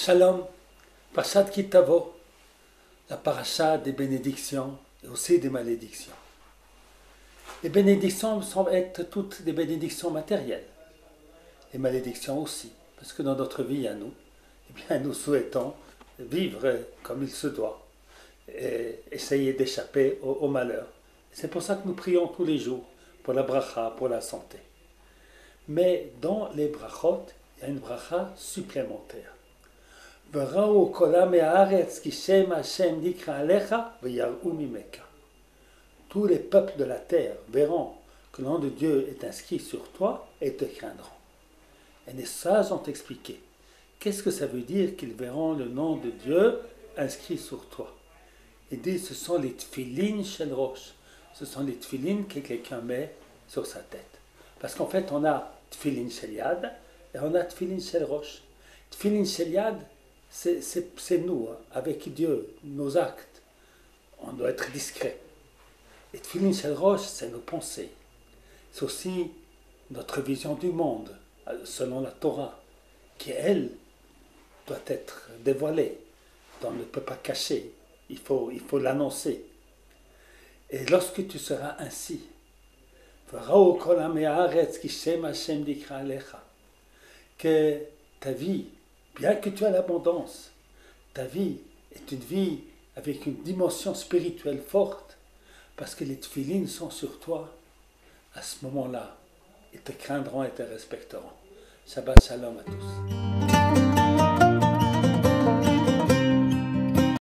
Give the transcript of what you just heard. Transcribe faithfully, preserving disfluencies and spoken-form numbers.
Shalom, Parashat Ki Tavo, la paracha des bénédictions et aussi des malédictions. Les bénédictions semblent être toutes des bénédictions matérielles. Les malédictions aussi, parce que dans notre vie à nous, eh bien, nous souhaitons vivre comme il se doit et essayer d'échapper au, au malheur. C'est pour ça que nous prions tous les jours pour la bracha, pour la santé. Mais dans les brachot, il y a une bracha supplémentaire. Tous les peuples de la terre verront que le nom de Dieu est inscrit sur toi et te craindront. Et les sages ont expliqué. Qu'est-ce que ça veut dire qu'ils verront le nom de Dieu inscrit sur toi? Ils disent ce sont les tfilin shel rosh. Ce sont les tfilin que quelqu'un met sur sa tête. Parce qu'en fait, on a tfilin shel yad et on a tfilin shel rosh. Tfilin shel yad, c'est, c'est, c'est nous, hein, avec Dieu, nos actes. On doit être discret. Et tfilin shel rosh, c'est nos pensées. C'est aussi notre vision du monde, selon la Torah, qui, elle, doit être dévoilée. On ne peut pas cacher, il faut, il faut l'annoncer. Et lorsque tu seras ainsi, que ta vie, bien que tu aies l'abondance, ta vie est une vie avec une dimension spirituelle forte, parce que les tfilines sont sur toi, à ce moment-là, ils te craindront et te respecteront. Shabbat shalom à tous.